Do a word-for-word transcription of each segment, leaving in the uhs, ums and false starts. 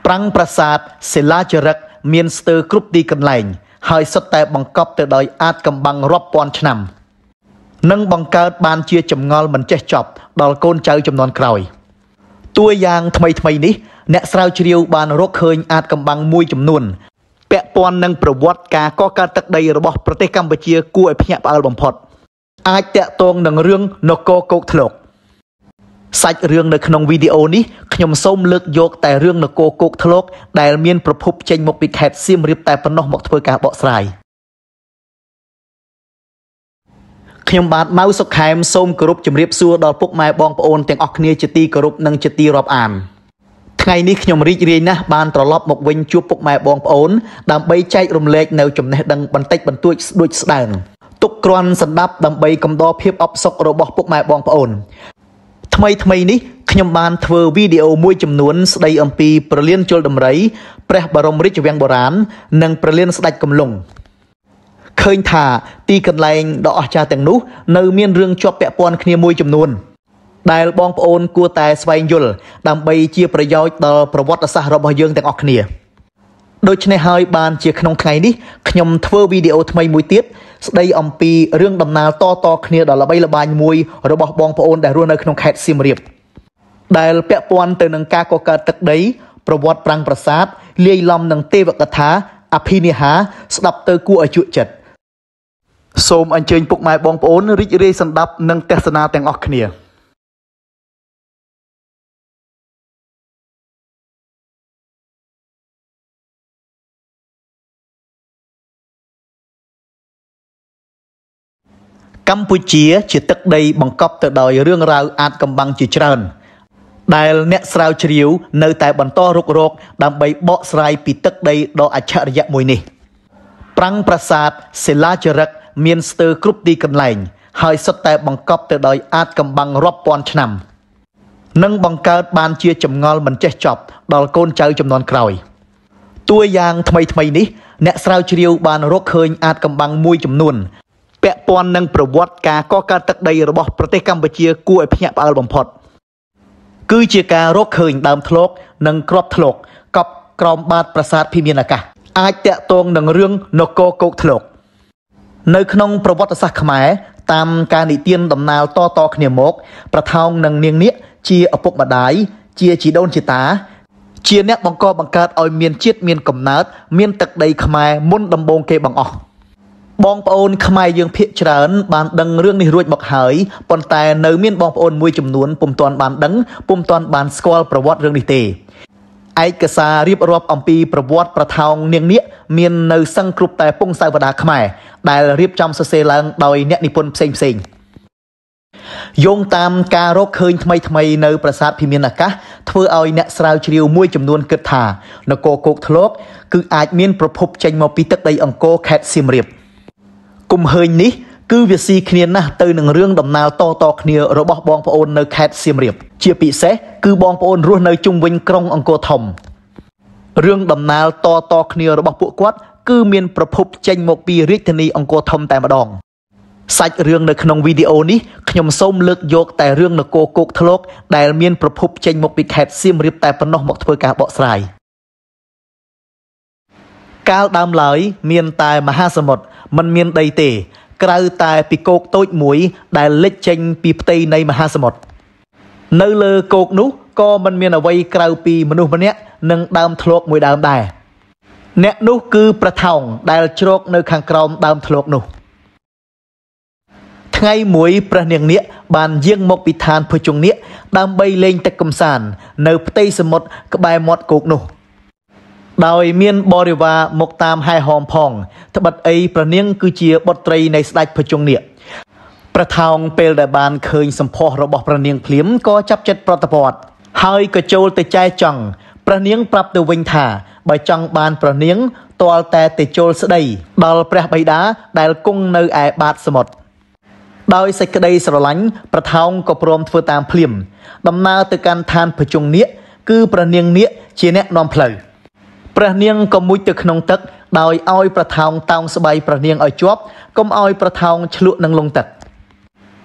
ប្រាំងប្រាសាទសិលាចារឹកមានស្ទើរគ្រប់ទីកន្លែងហើយសុទ្ធតែបង្កប់ទៅដោយអាចកំបាំងរាប់ពាន់ឆ្នាំនិងបង្កើតបានជាចម្ងល់មិនចេះចប់ដល់កូនចៅចំនួនក្រោយតួយ៉ាងថ្មីថ្មីនេះអ្នកស្រាវជ្រាវបានរកឃើញអាចកំបាំងមួយចំនួនពាក់ព័ន្ធនឹងប្រវត្តិការកកើតទឹកដីរបស់ប្រទេសកម្ពុជាគួរឲ្យភ្ញាក់ផ្អើលបំផុតអាចតាក់ទងនឹងរឿងនគរគោកធ្លុកសាច់រឿងនៅក្នុងវីដេអូនេះខ្ញុំសូមលើកយកតែរឿងនគរគោកធ្លុកដែលមានប្រភពចេញមកពីខេត្តសៀមរាបតែប៉ុណ្ណោះមកធ្វើការបកស្រាយខ្ញុំបាទម៉ៅសុខែមសូមគោរពជម្រាបសួរដល់ពុកម៉ែបងប្អូនទាំងអស់គ្នាជាទីគោរពនិងជាទីរាប់អានថ្ងៃនេះខ្ញុំរីករាយណាស់បានត្រឡប់មកវិញជួបពុកម៉ែបងប្អូនដើម្បីចែករំលែកនៅចំណេះដឹងបន្តិចបន្តួចស្ដួចស្ដើងទុកគ្រាន់សម្ដាប់ដើម្បីកំដរភាពអបសុខរបស់ពុកម៉ែបងប្អូនថ្មីថ្មីនេះខ្ញុំបានធ្វើវីដេអូមួយចំនួនស្ដីអំពីប្រលានជលដំរីព្រះបរមរាជវាំងបុរាណនិងប្រលានស្ដេចកំឡុងឃើញថាទីកន្លែងដ៏អស្ចារ្យទាំងនោះនៅមានរឿងជាប់ពាក់ព័ន្ធគ្នាមួយចំនួនដែលបងប្អូនគួរតែស្វែងយល់ដើម្បីជាប្រយោជន៍ដល់ប្រវត្តិសាស្ត្ររបស់យើងទាំងអស់គ្នាដូច្នេះហើយបានជាក្នុងថ្ងៃនេះខ្ញុំធ្វើវីដេអូថ្មីមួយទៀតស្ដីអំពីរឿងដំណើរតតគ្នាដ៏ល្បីល្បាញមួយរបស់បងប្អូនដែលរស់នៅក្នុងខេត្តសៀមរាបដែលពាក់ព័ន្ធទៅនឹងការកកើតទឹកដីប្រវត្តិប្រាង្គប្រាសាទលាយឡំនឹងទេវកថាអភិនិហាស្ដាប់ទៅគួរឲ្យជក់ចិត្តសូមអញ្ជើញពុកម៉ែបងប្អូនរីករាយស្ដាប់និងទស្សនាទាំងអស់គ្នាកម្ពុជាជាទឹកដីបង្កប់ទៅដោយរឿងរ៉ាវអាចកំបាំងជាច្រើនដែលអ្នកស្រាវជ្រាវនៅតែបន្តរុករកដើម្បីបកស្រាយពីទឹកដីដ៏អច្ឆរិយៈមួយនេះប្រាំងប្រាសាទសិលាចារឹកមានស្ទើរគ្រប់ទីកន្លែងហើយសុទ្ធតែបង្កប់ទៅដោយអាចកំបាំងរាប់ពាន់ឆ្នាំនិងបង្កើតបានជាចម្ងល់មិនចេះចប់ដល់កូនចៅចំនួនក្រោយតួយ៉ាងថ្មីថ្មីនេះអ្នកស្រាវជ្រាវបានរកឃើញអាចកំបាំងមួយចំនួនពាក់ព័ន្ធនឹងប្រវត្តិការកកើតទឹកដីរបស់ប្រទេសកម្ពុជាគួរឲ្យភ្ញាក់ផ្អើលបំផុតគឺជាការរកឃើញដើមធ្លកនិងគ្រាប់ធ្លកកប់ក្រោមបាតប្រាសាទភិមានអាកាសអាចតាក់ទងនឹងរឿងនគរគោកធ្លុកនៅក្នុងប្រវត្តិសាស្ត្រខ្មែរតាមការនិទានដំណាលតតគ្នាមកប្រថោងនឹងនាងនាគជាឪពុកម្ដាយជាជីដូនជីតាជាអ្នកបង្កបង្កើតឲ្យមានជាតិមានកំណើតមានទឹកដីខ្មែរមុនដំបូងគេបង្អស់បងប្អូនខ្មែរយើងភាគច្រើនបានដឹងរឿងនេះរួចមកហើយប៉ុន្តែនៅមានបងប្អូនមួយចំនួនពុំទាន់បានដឹងពុំទាន់បានស្គាល់ប្រវត្តិរឿងនេះទេឯកសាររៀបរាប់អំពីប្រវត្តិប្រថោងនាងនាគមាននៅសឹងគ្រប់តែពងសាវតាខ្មែរដែលរៀបចំសរសេរឡើងដោយអ្នកនិពន្ធផ្សេងផ្សេងយោងតាមការរកឃើញថ្មីថ្មីនៅប្រាសាទភិមានអាកាសធ្វើឲ្យអ្នកស្រាវជ្រាវមួយចំនួនគិតថានគរគោកធ្លុកគឺអាចមានប្រភពចេញមកពីទឹកដីអង្គរខេត្តសៀមរាបគំហើញនេះគឺវាស៊ីគ្នាណាស់ទៅនឹងរឿងដំណើរតតគ្នារបស់បងប្អូននៅខេត្តសៀមរាបជាពិសេសគឺបងប្អូនរស់នៅជុំវិញក្រុងអង្គរធំរឿងដំណើរតតគ្នារបស់ពួកគាត់គឺមានប្រភពចេញមកពីរាជធានីអង្គរធំតែម្ដងសាច់រឿងនៅក្នុងវីដេអូនេះខ្ញុំសូមលើកយកតែរឿងនគរគោកធ្លុកដែលមានប្រភពចេញមកពីខេត្តសៀមរាបតែប៉ុណ្ណោះមកធ្វើការបកស្រាយកាលដើមឡើយមានតែមហាសមុទ្រមិនមានដីទេក្រៅតែពីគោកតូចមួយដែលលេចចេញពីផ្ទៃនៃមហាសមុទ្រនៅលើគោកនោះក៏មិនមានអ្វីក្រៅពីមនុស្សម្នាក់និងដើមធ្លុកមួយដើមដែរអ្នកនោះគឺព្រះថោងដែលជ្រកនៅខាងក្រោមដើមធ្លុកនោះថ្ងៃមួយព្រះនាងនាគបានយាងមកពីឋានភុជង្គនាគដើម្បីលេងទឹកកម្សាន្តនៅផ្ទៃសមុទ្រក្បែរមាត់គោកនោះដោយមានបរិវារមកតាមហែហមផងត្បិតអីព្រះនាងគឺជាបុត្រីនៃស្ដេចភុជង្គនាគព្រះថោងពេលដែលបានឃើញសម្ផស្សរបស់ព្រះនាងភ្លាមក៏ចាប់ចិត្តប្រតិព័ទ្ធហើយក៏ចូលទៅចែចង់ព្រះនាងប្រាប់ទៅវិញថាបើចង់បានព្រះនាងទាល់តែទៅចូលស្ដីដល់ព្រះបិតាដែលគង់នៅឯបាតសមុទ្រដោយសេចក្តីស្រឡាញ់ព្រះថោងក៏ព្រមធ្វើតាមភ្លាមដំណើរទៅកាន់ឋានភុជង្គនាគគឺព្រះនាងនាគជាអ្នកនាំផ្លូវព្រះនាងក៏មុជទៅក្នុងទឹកដោយឲ្យព្រះថោងតោងស្បៃព្រះនាងឲ្យជាប់កុំឲ្យព្រះថោងឆ្លក់នឹងលង់ទឹក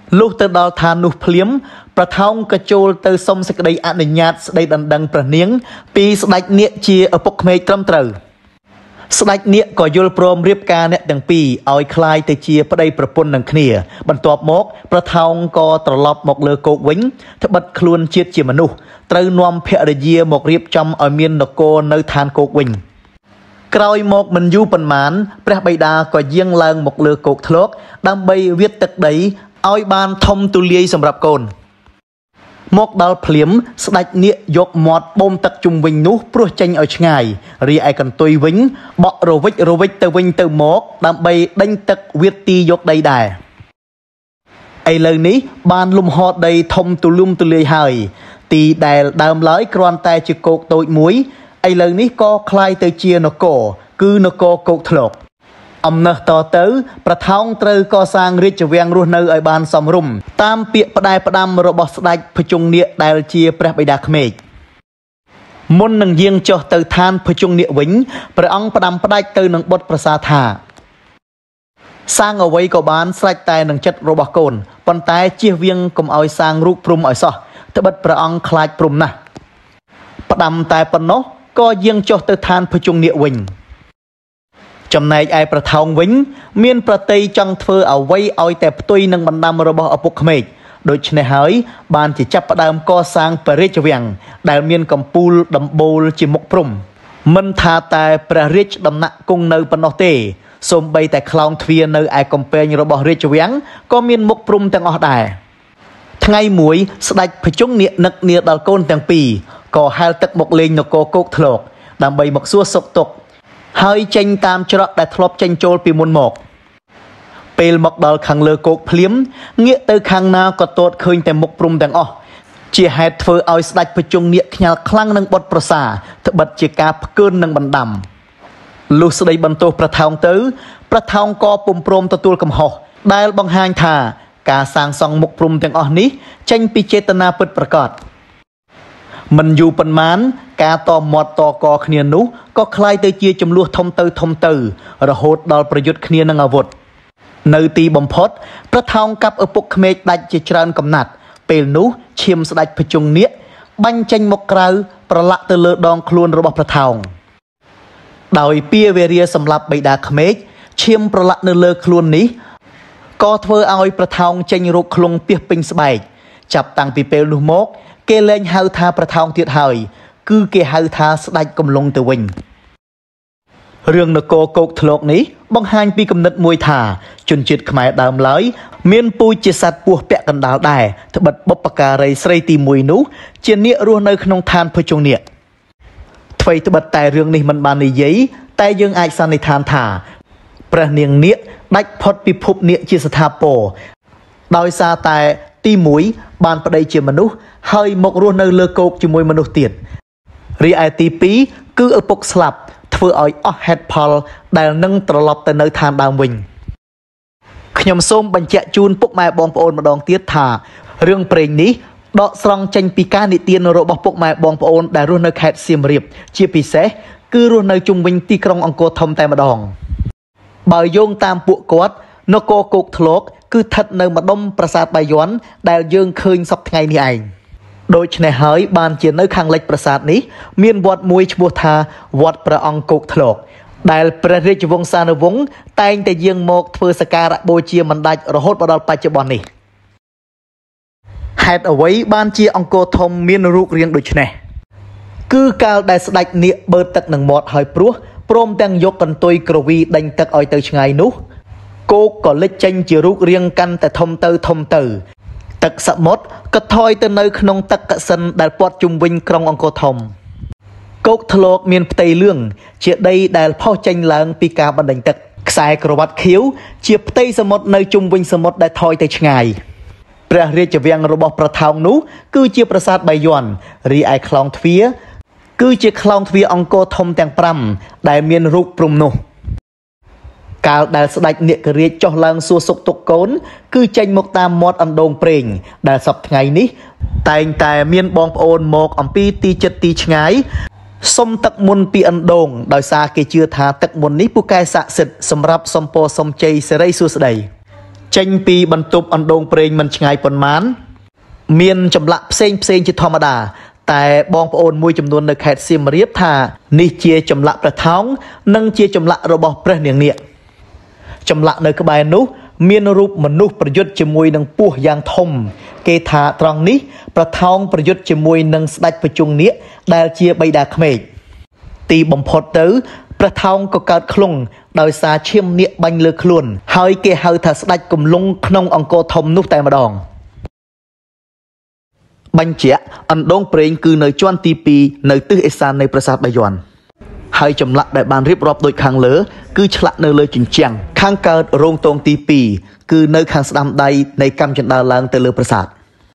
លុះទៅដល់ឋាននោះភ្លាមប្រថោងក៏ចូលទៅសុំសេចក្តីអនុញ្ញាតស្ដីដណ្ដឹងព្រះនាងពីស្ដេចនាគជាឪពុកក្មេកត្រឹមត្រូវស្ដេចនាគក៏យល់ព្រមរៀបការអ្នកទាំងពីរឲ្យคล้ายទៅជាប្តីប្រពន្ធនឹងគ្នាបន្ទាប់មកប្រថោងក៏ត្រឡប់មកលើគោកវិញត្បិតខ្លួនជាតិជាមនុស្សត្រូវនាំភរិយាមករៀបចំឲ្យមាននគរនៅឋានគោកវិញក្រោយមកមិនយូរប៉ុន្មានព្រះបិតាក៏យាងឡើងមកលើគោកធ្លកដើម្បីវាតទឹកដីឲ្យបានធំទូលាយសម្រាប់កូនមកដល់ភ្លាមស្ដេចនាគយកមាត់បូមទឹកជុំវិញនោះព្រោះចេញឲ្យឆ្ងាយរីឯកន្ទុយវិញបក់រវិចរវិចទៅវិញទៅមកដើម្បីដេញទឹកវាតទីយកដីដែរឥឡូវនេះបានលំហដីធំទូលំទូលាយហើយទីដែលដើមឡើយគ្រាន់តែជាគោកតូចមួយឥឡូវនេះក៏คล้ายទៅជានគរគឺនគរគោកធ្លកអំណះតទៅប្រថោងត្រូវកសាងរាជវាំងរស់នៅឲ្យបានសមរម្យតាមពាក្យផ្ដែផ្ដាំរបស់ស្ដេចភជុងនាគដែលជាព្រះបិតាក្មេកមុននឹងយាងចុះទៅឋានភជុងនាគវិញព្រះអង្គផ្ដាំផ្ដាច់ទៅនឹងបុត្រប្រសាថាសាងអ្វីក៏បានស្រេចតែនឹងចិត្តរបស់កូនប៉ុន្តែជៀសវាងកុំឲ្យសាងរូបព្រំឲ្យសោះត្បិតព្រះអង្គខ្លាចព្រំណាស់ផ្ដាំតែប៉ុណ្ណោះក៏យាងចុះទៅឋានភជុងនាគវិញចំណែកឯប្រថោងវិញមានប្រតិយចង់ធ្វើអ្វីឲ្យតែផ្ទុយនឹងបណ្ដាំរបស់ឪពុកក្មេកដូច្នេះហើយបានជាចាប់ផ្ដើមកសាងព្រះរាជវាំងដែលមានកំពូលដំបូលជាមុខព្រំមិនថាតែព្រះរាជដំណាក់គង់នៅប៉ុណ្ណោះទេសូម្បីតែខ្លោងទ្វារនៅឯកំពែងរបស់រាជវាំងក៏មានមុខព្រំទាំងអស់ដែរថ្ងៃមួយស្ដេចភជុងនាគនឹកនាដល់កូនទាំងពីរក៏ហែលទឹកមកលេងនគរគោកធ្លកដើម្បីមកសួរសុខទុក្ខហើយចេញតាមច្រកដែលធ្លាប់ចេញចូលពីមុនមកពេលមកដល់ខាងលើគោកភ្លាមងាកទៅខាងណាក៏ទតឃើញតែមុខព្រំទាំងអស់ជាហេតុធ្វើឲ្យស្ដេចភជុងនាគខ្ញាល់ខ្លាំងនឹងបុត្រប្រសាត្បិតជាការផ្កើននឹងបណ្ដាំលុះស្ដីបន្ទោសប្រថោងទៅប្រថោងក៏ពុំព្រមទទួលកំហុសដែលបង្ហាញថាការសាងសង់មុខព្រំទាំងអស់នេះចេញពីចេតនាពិតប្រាកដមិនយូរប៉ុន្មានការតមាត់តកគ្នានោះក៏คล้ายទៅជាចំនួនធំទៅធំទៅរហូតដល់ប្រយុទ្ធគ្នានឹងអាវុធនៅទីបំផុតប្រថោងកាប់ឪពុកក្មេកដាច់ជាច្រើនកំណាត់ពេលនោះឈាមស្ដេចភជុងនាគបាញ់ចេញមកក្រៅប្រឡាក់ទៅលើដងខ្លួនរបស់ប្រថោងដោយពាវេរាសម្លាប់បិតាក្មេកឈាមប្រឡាក់នៅលើខ្លួននេះក៏ធ្វើឲ្យប្រថោងចេញរោគខ្លងពាសពេញស្បែកចាប់តាំងពីពេលនោះមកគេលែងហៅថាប្រថោងទៀតហើយគឺគេហៅថាស្ដេចកំឡុងទៅវិញរឿងនគរគោកធ្លកនេះបង្ហាញពីគំនិតមួយថាជនជាតិខ្មែរដើមឡើយមានពូជជាសត្វពស់ពាក់កណ្ដាលដែរត្បិតបុព្វការីស្រីទីមួយនោះជានាគរស់នៅក្នុងឋានភជុងនាគអ្វីត្បិតតែរឿងនេះមិនបាននិយាយតែយើងអាចសន្និដ្ឋានថាព្រះនាងនាគដាច់ផុតពិភពនាគជាស្ថាពរដោយសារតែទីមួយបានប្តីជាមនុស្សហើយមករស់នៅលើគោកជាមួយមនុស្សទៀតរីឯទីពីរគឺឪពុកស្លាប់ធ្វើឲ្យអស់ហេតុផលដែលនឹងត្រឡប់ទៅនៅឋានដើមវិញខ្ញុំសូមបញ្ជាក់ជូនពុកម៉ែបងប្អូនម្ដងទៀតថារឿងព្រេងនេះដកស្រង់ចេញពីការនិទានរបស់ពុកម៉ែបងប្អូនដែលរស់នៅខេត្តសៀមរាបជាពិសេសគឺរស់នៅជុំវិញទីក្រុងអង្គរធំតែម្ដងបើយោងតាមពួកគាត់នគរគោកធ្លកគឺស្ថិតនៅម្ដុំប្រាសាទបាយ័នដែលយើងឃើញសពថ្ងៃនេះឯងដូច្នេះហើយបានជានៅខាងលិចប្រាសាទនេះមានវត្តមួយឈ្មោះថាវត្តព្រះអង្គគោកធ្លកដែលព្រះរាជវង្សានុវង្សតែងតែយាងមកធ្វើសក្ការៈបូជាមិនដាច់រហូតដល់បច្ចុប្បន្ននេះហេតុអ្វីបានជាអង្គរធំមានរូបរាងដូចនេះគឺកាលដែលស្ដេចនាគបឺតទឹកនឹងមាត់ហើយព្រោះព្រមទាំងយកកន្ទុយក្រវីដេញទឹកឲ្យទៅឆ្ងាយនោះគោកក៏លេចចេញជារូបរាងកាន់តែធំទៅធំទៅទឹកសមុទ្រក៏ថយទៅនៅក្នុងទឹកកសិនដែលព័ទ្ធជុំវិញក្រុងអង្គរធំគោកធ្លកមានផ្ទៃលឿងជាដីដែលផុសចេញឡើងពីការបណ្ដេញទឹកខ្សែក្រវ៉ាត់ខៀវជាផ្ទៃសមុទ្រនៅជុំវិញសមុទ្រដែលថយទៅឆ្ងាយព្រះរាជវាំងរបស់ប្រថោងនោះគឺជាប្រាសាទបាយ័នរីឯខ្លោងទ្វារគឺជាខ្លោងទ្វារអង្គរធំទាំងប្រាំដែលមានរូបព្រំនោះកាលដែលស្ដេចនាគរាជចុះឡើងសួរសុខទុក្ខកូនគឺចេញមកតាមមាត់អណ្ដូងព្រេងដែលសពថ្ងៃនេះតែងតែមានបងប្អូនមកអំពីទីចិត្តទីឆ្ងាយសុំទឹកមុនពីអណ្ដូងដោយសារគេជឿថាទឹកមុននេះពូកែស័ក្តិសិទ្ធិសម្រាប់សំពរសំជ័យសិរីសួស្តីចេញពីបន្ទប់អណ្ដូងប្រេងមិនឆ្ងាយប៉ុន្មានមានចម្លាក់ផ្សេងផ្សេងជាធម្មតាតែបងប្អូនមួយចំនួននៅខេត្តសៀមរាបថានេះជាចម្លាក់ព្រះថោងនិងជាចម្លាក់របស់ព្រះនាងនាគចម្លាក់នៅក្បែរនោះមានរូបមនុស្សប្រយុទ្ធជាមួយនឹងពស់យ៉ាងធំគេថាត្រង់នេះព្រះថោងប្រយុទ្ធជាមួយនឹងស្ដេចបច្ចុងនាគដែលជាបិតាក្មេកទីបំផុតទៅព្រះថោងក៏កើតខ្លងដោយសារឈាមនាគបាញ់លើខ្លួនហើយគេហៅថាស្ដេចកំឡុងក្នុងអង្គរធំនោះតែម្ដងបញ្ជាក់អណ្ដូងប្រេងគឺនៅជាន់ទីពីរនៅទិសឦសាននៃប្រាសាទបាយ័នហើយចម្លាក់ដែលបានរៀបរាប់ដូចខាងលើគឺឆ្លាក់នៅលើជញ្ជាំងខាងកើតរោងទងទីពីរគឺនៅខាងស្ដាំដៃនៃកម្មជណ្ដើរឡើងទៅលើប្រាសាទ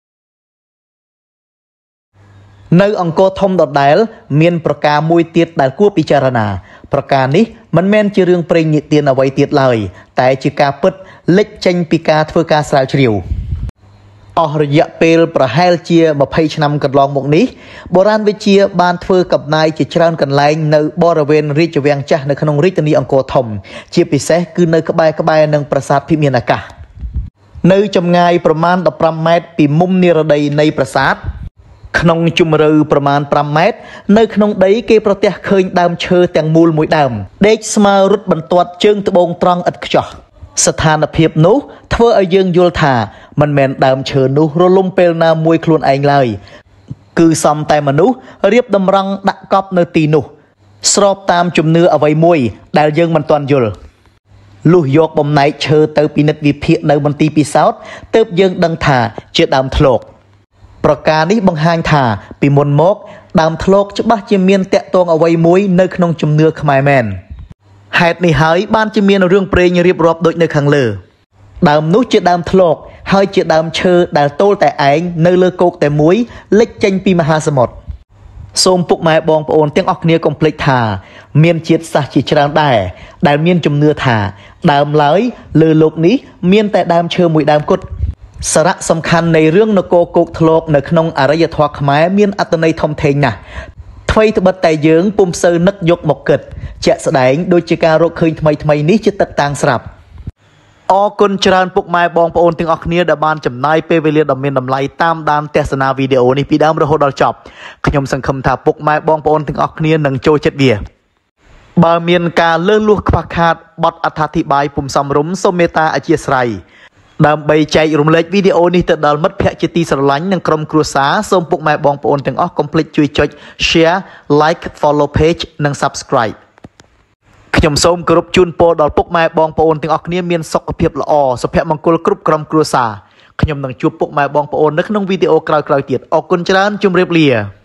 នៅអង្គរធំដដែលមានប្រការមួយទៀតដែលគួរពិចារណាប្រការនេះមិនមែនជារឿងព្រេងនិទានអ្វីទៀតឡើយតែជាការពិតលេចចេញពីការធ្វើការស្រាវជ្រាវអស់រយៈពេលប្រហែលជាម្ភៃឆ្នាំកន្លងមកនេះបុរាណវិទ្យាបានធ្វើកំណាយជាច្រើនកន្លែងនៅបរិវេណរាជវាំងចាស់នៅក្នុងរាជធានីអង្គរធំជាពិសេសគឺនៅក្បែរក្បែរនឹងប្រាសាទភិមានអាកាសនៅចម្ងាយប្រមាណដប់ប្រាំម៉ែត្រពីមុំនិរដីនៃប្រាសាទក្នុងជម្រៅប្រមាណប្រាំម៉ែត្រនៅក្នុងដីគេប្រទះឃើញដើមឈើទាំងមូលមួយដើមដេកស្មើរត់បន្ទាត់ជើងត្បូងត្រង់ឥតខ្ចោះស្ថានភាពនោះធ្វើឲ្យយើងយល់ថាមិនមែនដើមឈើនោះរលំពេលណាមួយខ្លួនឯងឡើយគឺសំតែមនុស្សរៀបតម្រង់ដាក់កប់នៅទីនោះស្របតាមជំនឿអ្វីមួយដែលយើងមិនទាន់យល់លុះយកបំណែកឈើទៅពិនិត្យវិភាគនៅមន្ទីរពិសោធន៍ទើបយើងដឹងថាជាដើមធ្លកប្រការនេះបង្ហាញថាពីមុនមកដើមធ្លកច្បាស់ជាមានតាក់ទងអ្វីមួយនៅក្នុងជំនឿខ្មែរមែនហេតុនេះហើយបានជាមានរឿងព្រេងរៀបរាប់ដូចនៅខាងលើដើមនោះជាដើមធ្លកហើយជាដើមឈើដែលទល់តែឯងនៅលើគោកតែមួយលេចចេញពីមហាសមុទ្រសូមពុកម៉ែបងប្អូនទាំងអស់គ្នាកុំភ្លេចថាមានជាតិសាសន៍ជាច្រើនដែរដែលមានជំនឿថាដើមឡើយលើโลกនេះមានតែដើមឈើមួយដើមគត់សារៈសំខាន់នៃរឿងនគរគោកធ្លកនៅក្នុងអរិយធម៌ខ្មែរមានអត្ថន័យធំធេងណាស់ថ្មីត្បិតតែយើងពុំសូវនឹកយកមកគិតជាក់ស្ដែងដូចជាការរកឃើញថ្មីថ្មីនេះជាទឹកតាំងស្រាប់អរគុណច្រើនពុកម៉ែបងប្អូនទាំងអស់គ្នាដែលបានចំណាយពេលវេលាដ៏មានតម្លៃតាមដានទស្សនាវីដេអូនេះពីដើមរហូតដល់ចប់ខ្ញុំសង្ឃឹមថាពុកម៉ែបងប្អូនទាំងអស់គ្នានឹងចូលចិត្តវាបើមានការលើសលួសខ្វះខាតបទអត្ថាធិប្បាយពុំសមរម្យសូមមេត្តាអធ្យាស្រ័យដើម្បីចែករំលែកវីដេអូនេះទៅដល់មិត្តភ័ក្តិជាទីស្រឡាញ់និងក្រុមគ្រួសារសូមពុកម៉ែបងប្អូនទាំងអស់កុំភ្លេចជួយចុច Share Like Follow Page និង Subscribe ខ្ញុំសូមគោរពជូនពរដល់ពុកម៉ែបងប្អូនទាំងអស់គ្នាមានសុខភាពល្អសុភមង្គលគ្រប់ក្រុមគ្រួសារខ្ញុំនឹងជួបពុកម៉ែបងប្អូននៅក្នុងវីដេអូក្រោយៗទៀតអរគុណច្រើនជម្រាបលា